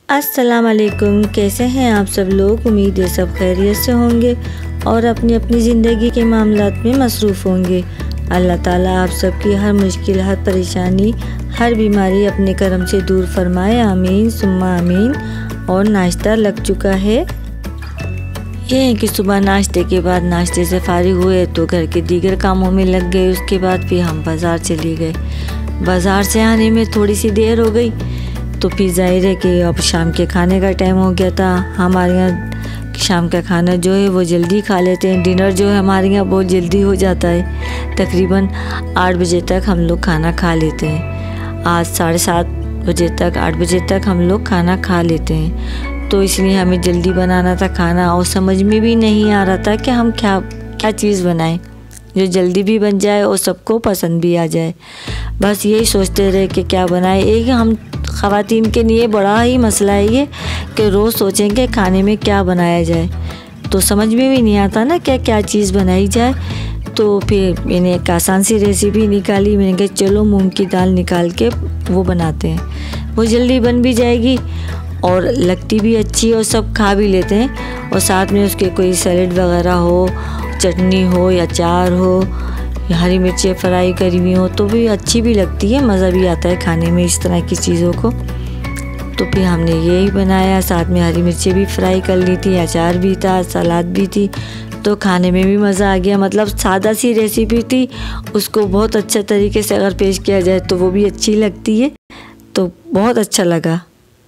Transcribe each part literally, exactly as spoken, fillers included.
अस्सलाम वालेकुम। कैसे हैं आप सब लोग? उम्मीद है सब खैरियत से होंगे और अपनी अपनी ज़िंदगी के मामलात में मसरूफ़ होंगे। अल्लाह ताला आप सबकी हर मुश्किल, हर परेशानी, हर बीमारी अपने करम से दूर फरमाए। आमीन सुम्मा आमीन। और नाश्ता लग चुका है। ये है कि सुबह नाश्ते के बाद नाश्ते से फारिग हुए तो घर के दीगर कामों में लग गए। उसके बाद फिर हम बाज़ार चले गए। बाज़ार से आने में थोड़ी सी देर हो गई तो फिर जाहिर है कि अब शाम के खाने का टाइम हो गया था। हमारे यहाँ शाम का खाना जो है वो जल्दी खा लेते हैं। डिनर जो है हमारे यहाँ बहुत जल्दी हो जाता है। तकरीबन आठ बजे तक हम लोग खाना खा लेते हैं। आज साढ़े सात बजे तक आठ बजे तक हम लोग खाना खा लेते हैं। तो इसलिए हमें जल्दी बनाना था खाना और समझ में भी नहीं आ रहा था कि हम क्या क्या चीज़ बनाएं जो जल्दी भी बन जाए और सबको पसंद भी आ जाए। बस यही सोचते रहे कि क्या बनाए। एक हम ख़वातीन के लिए बड़ा ही मसला है ये कि रोज़ सोचेंगे खाने में क्या बनाया जाए, तो समझ में भी नहीं आता ना क्या क्या चीज़ बनाई जाए। तो फिर मैंने एक आसान सी रेसिपी निकाली। मैंने कहा चलो मूंग की दाल निकाल के वो बनाते हैं, वो जल्दी बन भी जाएगी और लगती भी अच्छी और सब खा भी लेते हैं। और साथ में उसके कोई सैलेड वगैरह हो, चटनी हो या अचार हो या हरी मिर्चें फ्राई करी हुई हो तो भी अच्छी भी लगती है, मज़ा भी आता है खाने में इस तरह की चीज़ों को। तो फिर हमने यही बनाया। साथ में हरी मिर्चें भी फ्राई कर ली थी, अचार भी था, सलाद भी थी, तो खाने में भी मज़ा आ गया। मतलब सादा सी रेसिपी थी, उसको बहुत अच्छे तरीके से अगर पेश किया जाए तो वो भी अच्छी लगती है। तो बहुत अच्छा लगा।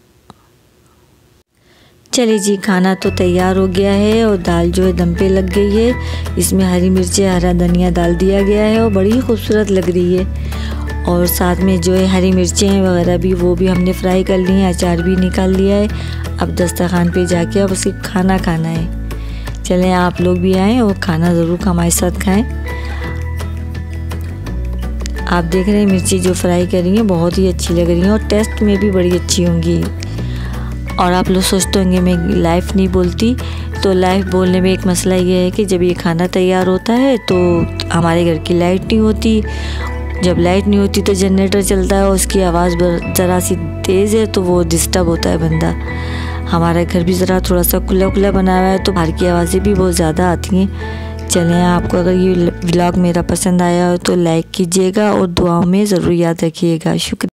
चलिए जी, खाना तो तैयार हो गया है और दाल जो है दम पे लग गई है। इसमें हरी मिर्चें, हरा धनिया डाल दिया गया है और बड़ी खूबसूरत लग रही है। और साथ में जो है हरी मिर्चें वगैरह भी वो भी हमने फ्राई कर ली हैं, अचार भी निकाल लिया है। अब दस्तरखान पे जाके अब उसकी खाना खाना है। चलें आप लोग भी आएँ और खाना ज़रूर हमारे साथ खाएँ। आप देख रहे हैं मिर्ची जो फ्राई करी हैं बहुत ही अच्छी लग रही हैं और टेस्ट में भी बड़ी अच्छी होंगी। और आप लोग सोचते होंगे मैं लाइव नहीं बोलती, तो लाइव बोलने में एक मसला ये है कि जब ये खाना तैयार होता है तो हमारे घर की लाइट नहीं होती। जब लाइट नहीं होती तो जनरेटर चलता है और उसकी आवाज़ ज़रा सी तेज़ है तो वो डिस्टर्ब होता है बंदा। हमारा घर भी ज़रा थोड़ा सा खुला खुला बना हुआ है तो बाहर की आवाज़ें भी बहुत ज़्यादा आती हैं। चलें, आपको अगर ये व्लॉग मेरा पसंद आया हो तो लाइक कीजिएगा और दुआओं में ज़रूर याद रखिएगा। शुक्रिया।